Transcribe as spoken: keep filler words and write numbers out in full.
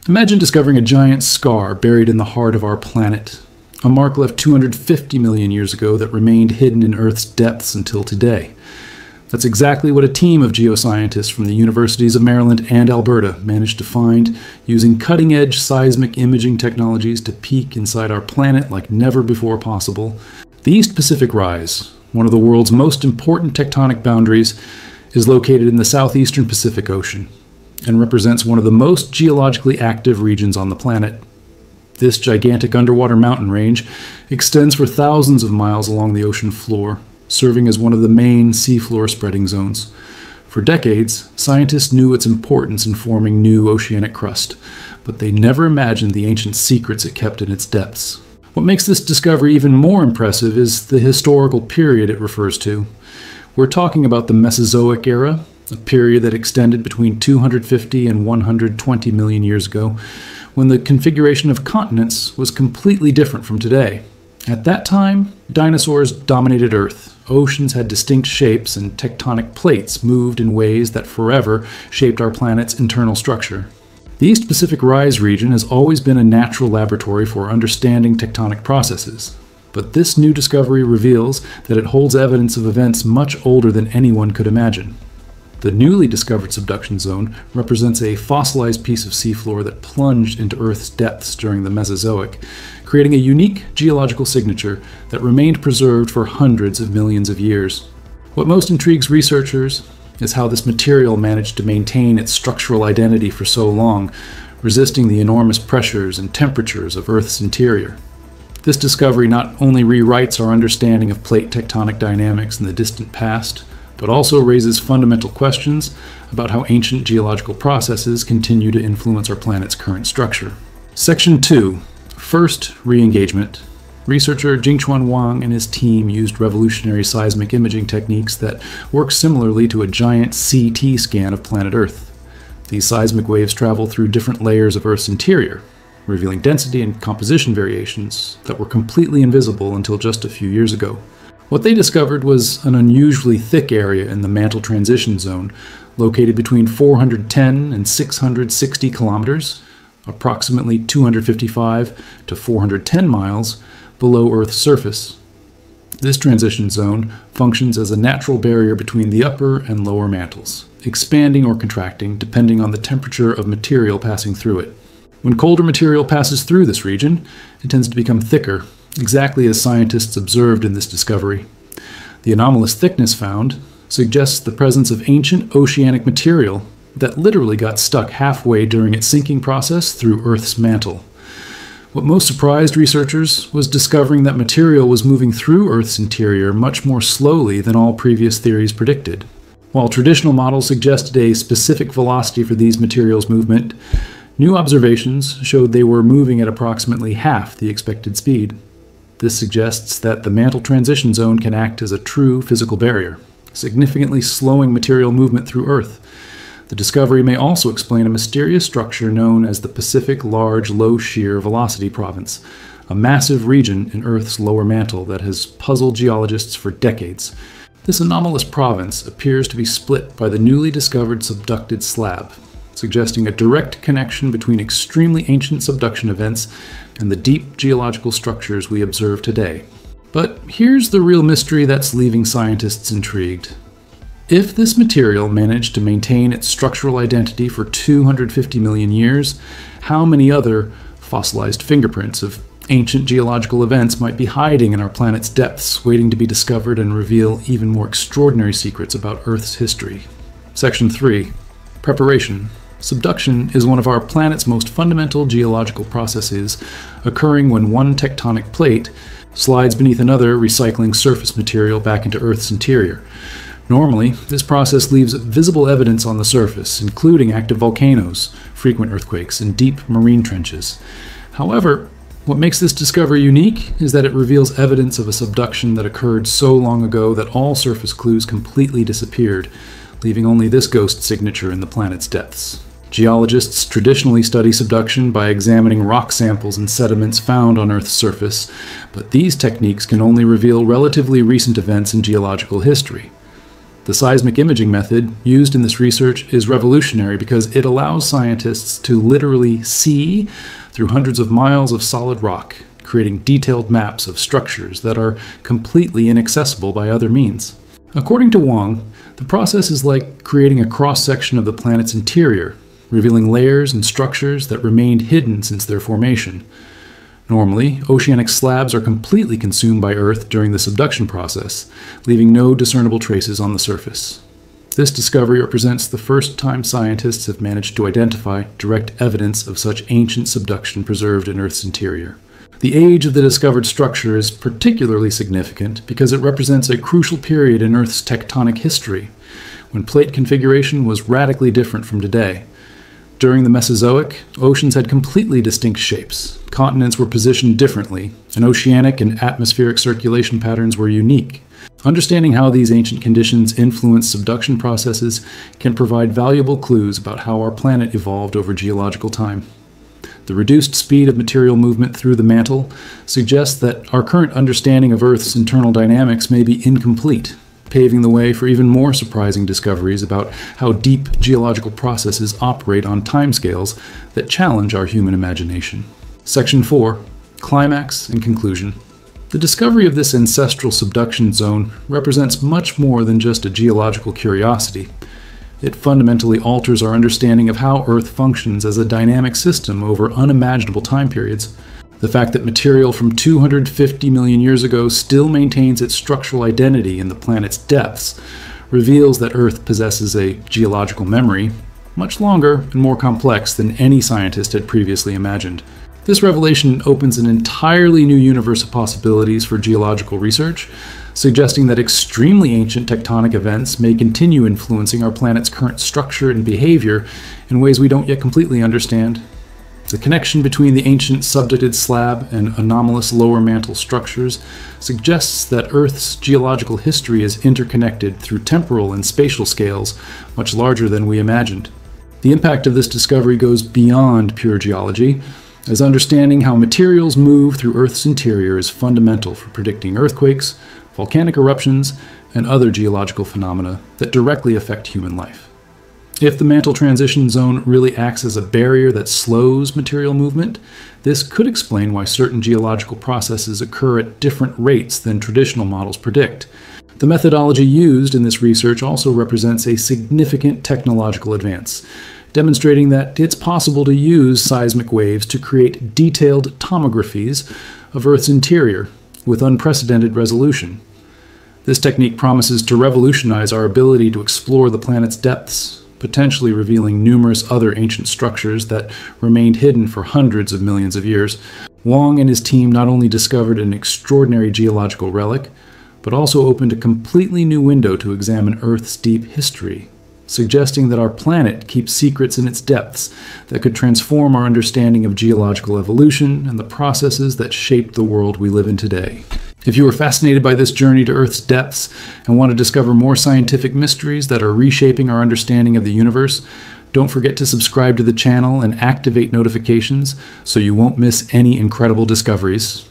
Imagine discovering a giant scar buried in the heart of our planet, a mark left two hundred fifty million years ago that remained hidden in Earth's depths until today. That's exactly what a team of geoscientists from the universities of Maryland and Alberta managed to find using cutting-edge seismic imaging technologies to peek inside our planet like never before possible. The East Pacific Rise, one of the world's most important tectonic boundaries, is located in the southeastern Pacific Ocean and represents one of the most geologically active regions on the planet. This gigantic underwater mountain range extends for thousands of miles along the ocean floor, serving as one of the main seafloor spreading zones. For decades, scientists knew its importance in forming new oceanic crust, but they never imagined the ancient secrets it kept in its depths. What makes this discovery even more impressive is the historical period it refers to. We're talking about the Mesozoic Era, a period that extended between two hundred fifty and one hundred twenty million years ago, when the configuration of continents was completely different from today. At that time, dinosaurs dominated Earth. Oceans had distinct shapes, and tectonic plates moved in ways that forever shaped our planet's internal structure. The East Pacific Rise region has always been a natural laboratory for understanding tectonic processes, but this new discovery reveals that it holds evidence of events much older than anyone could imagine. The newly discovered subduction zone represents a fossilized piece of seafloor that plunged into Earth's depths during the Mesozoic, creating a unique geological signature that remained preserved for hundreds of millions of years. What most intrigues researchers is how this material managed to maintain its structural identity for so long, resisting the enormous pressures and temperatures of Earth's interior. This discovery not only rewrites our understanding of plate tectonic dynamics in the distant past, but also raises fundamental questions about how ancient geological processes continue to influence our planet's current structure. Section two. First, re-engagement. Researcher Jingchuan Wang and his team used revolutionary seismic imaging techniques that work similarly to a giant C T scan of planet Earth. These seismic waves travel through different layers of Earth's interior, revealing density and composition variations that were completely invisible until just a few years ago. What they discovered was an unusually thick area in the Mantle transition zone, located between four hundred ten and six hundred sixty kilometers, approximately two hundred fifty-five to four hundred ten miles below Earth's surface. This transition zone functions as a natural barrier between the upper and lower mantles, expanding or contracting depending on the temperature of material passing through it. When colder material passes through this region, it tends to become thicker, exactly as scientists observed in this discovery. The anomalous thickness found suggests the presence of ancient oceanic material that literally got stuck halfway during its sinking process through Earth's mantle. What most surprised researchers was discovering that material was moving through Earth's interior much more slowly than all previous theories predicted. While traditional models suggested a specific velocity for these materials' movement, new observations showed they were moving at approximately half the expected speed. This suggests that the mantle transition zone can act as a true physical barrier, significantly slowing material movement through Earth. The discovery may also explain a mysterious structure known as the Pacific Large Low Shear Velocity Province, a massive region in Earth's lower mantle that has puzzled geologists for decades. This anomalous province appears to be split by the newly discovered subducted slab, suggesting a direct connection between extremely ancient subduction events and the deep geological structures we observe today. But here's the real mystery that's leaving scientists intrigued. If this material managed to maintain its structural identity for two hundred fifty million years, how many other fossilized fingerprints of ancient geological events might be hiding in our planet's depths, waiting to be discovered and reveal even more extraordinary secrets about Earth's history? Section three. Preparation. Subduction is one of our planet's most fundamental geological processes, occurring when one tectonic plate slides beneath another, recycling surface material back into Earth's interior. Normally, this process leaves visible evidence on the surface, including active volcanoes, frequent earthquakes, and deep marine trenches. However, what makes this discovery unique is that it reveals evidence of a subduction that occurred so long ago that all surface clues completely disappeared, leaving only this ghost signature in the planet's depths. Geologists traditionally study subduction by examining rock samples and sediments found on Earth's surface, but these techniques can only reveal relatively recent events in geological history. The The seismic imaging method used in this research is revolutionary because it allows scientists to literally see through hundreds of miles of solid rock, creating detailed maps of structures that are completely inaccessible by other means. According to Wang, the process is like creating a cross-section of the planet's interior, revealing layers and structures that remained hidden since their formation. Normally, oceanic slabs are completely consumed by Earth during the subduction process, leaving no discernible traces on the surface. This discovery represents the first time scientists have managed to identify direct evidence of such ancient subduction preserved in Earth's interior. The age of the discovered structure is particularly significant because it represents a crucial period in Earth's tectonic history, when plate configuration was radically different from today. During the Mesozoic, oceans had completely distinct shapes, continents were positioned differently, and oceanic and atmospheric circulation patterns were unique. Understanding how these ancient conditions influence subduction processes can provide valuable clues about how our planet evolved over geological time. The reduced speed of material movement through the mantle suggests that our current understanding of Earth's internal dynamics may be incomplete, paving the way for even more surprising discoveries about how deep geological processes operate on timescales that challenge our human imagination. Section four. Climax and Conclusion. The discovery of this ancestral subduction zone represents much more than just a geological curiosity. It fundamentally alters our understanding of how Earth functions as a dynamic system over unimaginable time periods. The fact that material from two hundred fifty million years ago still maintains its structural identity in the planet's depths reveals that Earth possesses a geological memory much longer and more complex than any scientist had previously imagined. This revelation opens an entirely new universe of possibilities for geological research, suggesting that extremely ancient tectonic events may continue influencing our planet's current structure and behavior in ways we don't yet completely understand. The connection between the ancient subducted slab and anomalous lower mantle structures suggests that Earth's geological history is interconnected through temporal and spatial scales much larger than we imagined. The impact of this discovery goes beyond pure geology, as understanding how materials move through Earth's interior is fundamental for predicting earthquakes, volcanic eruptions, and other geological phenomena that directly affect human life. If the mantle transition zone really acts as a barrier that slows material movement, this could explain why certain geological processes occur at different rates than traditional models predict. The methodology used in this research also represents a significant technological advance, demonstrating that it's possible to use seismic waves to create detailed tomographies of Earth's interior with unprecedented resolution. This technique promises to revolutionize our ability to explore the planet's depths, potentially revealing numerous other ancient structures that remained hidden for hundreds of millions of years. Wang and his team not only discovered an extraordinary geological relic, but also opened a completely new window to examine Earth's deep history, suggesting that our planet keeps secrets in its depths that could transform our understanding of geological evolution and the processes that shape the world we live in today. If you are fascinated by this journey to Earth's depths and want to discover more scientific mysteries that are reshaping our understanding of the universe, don't forget to subscribe to the channel and activate notifications so you won't miss any incredible discoveries.